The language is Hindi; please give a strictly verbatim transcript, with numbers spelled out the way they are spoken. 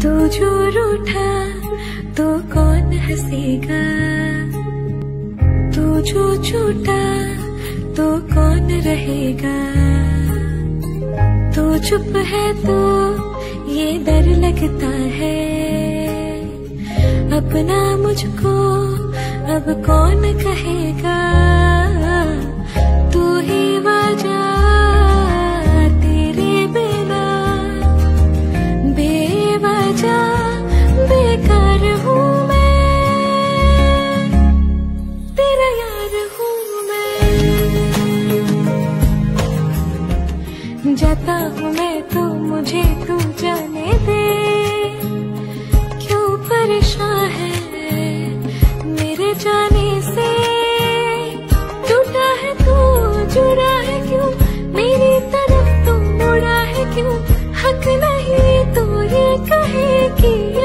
तू जो रूठा तो कौन हंसेगा, तू जो छूटा तो कौन रहेगा। तू चुप है तो ये डर लगता है, अपना मुझको अब कौन कहेगा। तू ही वजह तेरे बिना बेवजह बेकार हूँ मैं, तेरा यार हूँ मैं। जाता हूँ मैं तो मुझे तू जाने दे, क्यों परेशान है मेरे जाने से। टूटा है तू जुड़ा है क्यों, मेरी तरफ तो मुड़ा है क्यों। हक नहीं तो ये कहे कि